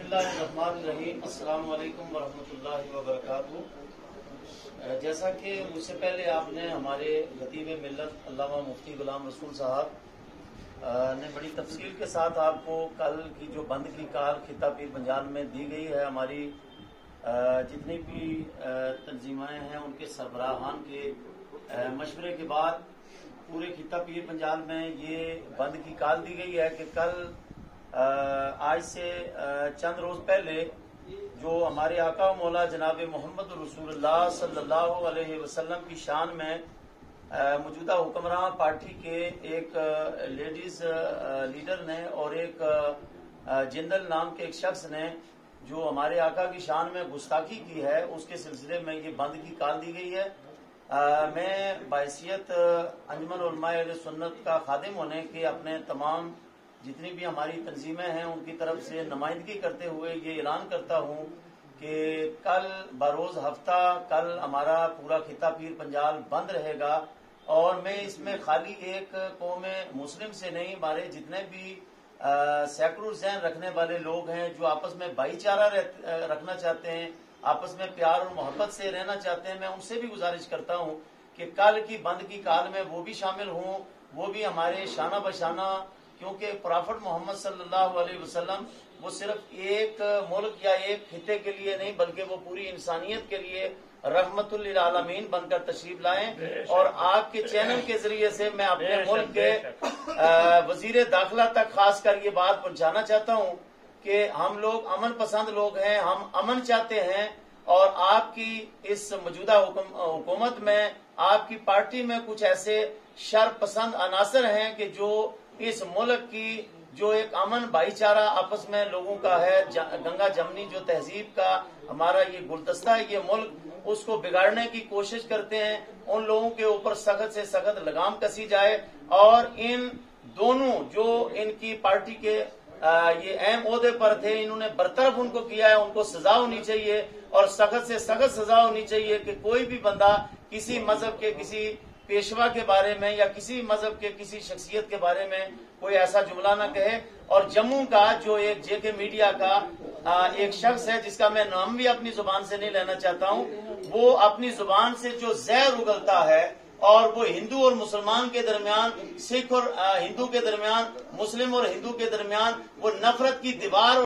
बिस्मिल्लाहिर्रहमानिर्रहीम। अस्सलाम वालेकुम वरहमतुल्लाहि वबरकातुहू। जैसा कि मुझसे पहले आपने हमारे खतीब मिल्लत अल्लामा मुफ्ती गुलाम रसूल साहब ने बड़ी तफसील के साथ आपको कल की जो बंद की कार खिता पीर पंजाल में दी गई है, हमारी जितनी भी तंजीमें हैं उनके सरबराहान के मशवरे के बाद पूरे खिता पीर पंजाल में ये बंद की काल दी गई है कि कल आज से चंद रोज पहले जो हमारे आका मौला जनाब मोहम्मद रसूलुल्लाह सल्लल्लाहु अलैहि वसल्लम की शान में मौजूदा हुक्मरान पार्टी के एक लेडीज लीडर ने और एक जिंदल नाम के एक शख्स ने जो हमारे आका की शान में गुस्ताखी की है, उसके सिलसिले में ये बंद की काल दी गई है। मैं बायसियत अंजुमन उलमाए अहले सुन्नत का खादिम होने के अपने तमाम जितनी भी हमारी तंजीमें हैं उनकी तरफ से नुमाइंदगी करते हुए ये ऐलान करता हूँ कि कल बरोज हफ्ता कल हमारा पूरा खिता पीर पंजाल बंद रहेगा। और मैं इसमें खाली एक कौम मुस्लिम से नहीं, हमारे जितने भी सैकड़ों ज़हन रखने वाले लोग हैं जो आपस में भाईचारा रखना चाहते हैं, आपस में प्यार और मोहब्बत से रहना चाहते हैं, मैं उनसे भी गुजारिश करता हूँ कि कल की बंद की काल में वो भी शामिल हों, वो भी हमारे शाना बशाना, क्योंकि प्रॉफेट मोहम्मद सल्लल्लाहु अलैहि वसल्लम वो सिर्फ एक मुल्क या एक खिते के लिए नहीं बल्कि वो पूरी इंसानियत के लिए रहमतुल लिल आलमीन बनकर तशरीफ लाएं। और आपके चैनल के जरिए से मैं अपने मुल्क के वजीर दाखिला तक खास कर ये बात पहुंचाना चाहता हूं कि हम लोग अमन पसंद लोग हैं, हम अमन चाहते हैं। और आपकी इस मौजूदा हुकूमत में आपकी पार्टी में कुछ ऐसे शर पसंद अनासर हैं कि जो इस मुल्क की जो एक अमन भाईचारा आपस में लोगों का है, गंगा जमनी जो तहजीब का हमारा ये गुलदस्ता है ये मुल्क, उसको बिगाड़ने की कोशिश करते हैं। उन लोगों के ऊपर सख्त से सख्त लगाम कसी जाए और इन दोनों जो इनकी पार्टी के ये अहम ओहदे पर थे, इन्होंने बरतरफ उनको किया है, उनको सजा होनी चाहिए और सख्त से सख्त सजा होनी चाहिए कि कोई भी बंदा किसी मजहब के किसी पेशवा के बारे में या किसी मजहब के किसी शख्सियत के बारे में कोई ऐसा जुमला न कहे। और जम्मू का जो एक जेके मीडिया का एक शख्स है जिसका मैं नाम भी अपनी जुबान से नहीं लेना चाहता हूं, वो अपनी जुबान से जो जहर उगलता है और वो हिंदू और मुसलमान के दरमियान, सिख और हिंदू के दरमियान, मुस्लिम और हिंदू के दरमियान वो नफरत की दीवार